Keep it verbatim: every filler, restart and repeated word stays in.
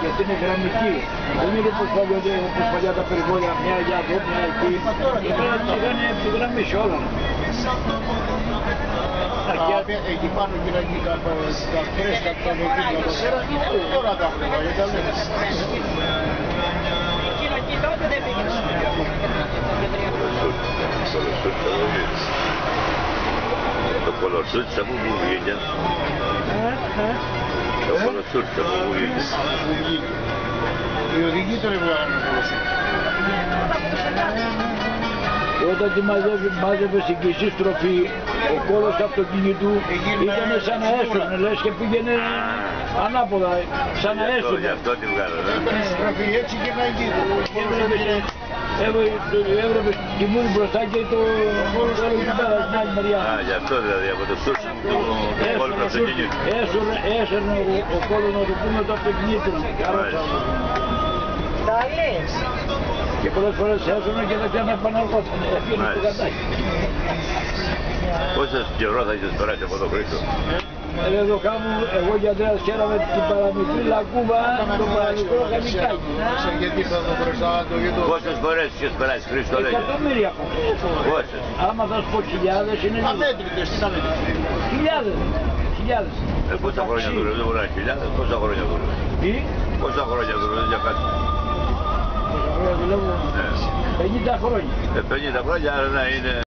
γιατί είναι γραμμική. Δεν είναι όπως παλιά τα περιβόλια, μια για εδώ, μια εκεί. Και πρέπει να τις κάνει από τη γραμμή σε όλα. Εκεί πάνω και εκεί τα φρέσκα που τα βοηθούν εδώ πέρα, τώρα τα έχουμε, γιατί τα λέμε. Εκείνο εκεί τότε δεν πήγαινε. Το κολοσούτσα που μου βγήκε. Το κολοσούτσα που μου βγήκε. Οι οδηγοί τον έβγαλαν το κολοσούτσα. Όταν τη μάζευε στην κλεισή στροφή, ο κόλος του αυτοκίνητου ήταν σαν να έσουρνε, λες και πήγαινε ανάποδα, σαν να έσουρνε. Γι' αυτό τη βγάλανε. Έκανε στροφή έτσι και να γίνει. Έβλεπε τη μούρη μπροστά και το κόλος του πέρα στην άλλη μεριά. Α, γι' αυτό δηλαδή, από το σούσιμο του κόλου του αυτοκίνητου. Έσουρνε ο κόλος να το πούμε το αυτοκίνητο. Τα λες. Και πολλές φορές έσωνε και δεν ξανά επαναρχόταν. Έφυγε το κατάκι. Πόσες καιρό θα έχεις περάσει από τον Χρήστο? Ε, εδώ κάμου, εγώ και Ανδρέας χαίραμε την παραμικρή λακκούβα, το παραμικρό χαμικάκι. Γιατί θα το μπροστά το γετό. Πόσες φορές έχεις περάσει, Χρήστο, λέγε? Εκατομμύρια Πόσες? Άμα θα σου πω χιλιάδες είναι... Αμέτρητες, τι αμέτρητες. Χιλιάδες. Χιλιάδες. Ε, πόσα χρόνια δουλεύει, δεν μπορεί να είναι χιλιάδες, πόσα χρόνια δουλεύει. Τι? Πόσα χρόνια δουλεύει για κάτι. Πόσα χρόνια δουλεύω. πενήντα χρόνια. Ε, πενήντα χρόνια, άρα να είναι...